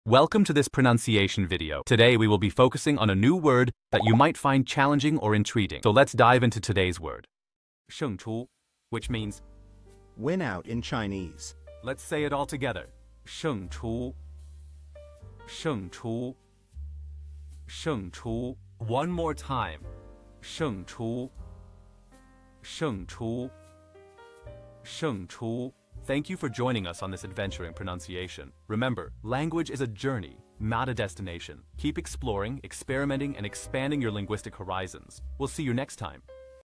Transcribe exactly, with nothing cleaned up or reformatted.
Welcome to this pronunciation video. Today we will be focusing on a new word that you might find challenging or intriguing. So let's dive into today's word. 胜出, which means win out in Chinese. Let's say it all together. 胜出,胜出,胜出. One more time. 胜出,胜出,胜出. Thank you for joining us on this adventure in pronunciation. Remember, language is a journey, not a destination. Keep exploring, experimenting, and expanding your linguistic horizons. We'll see you next time.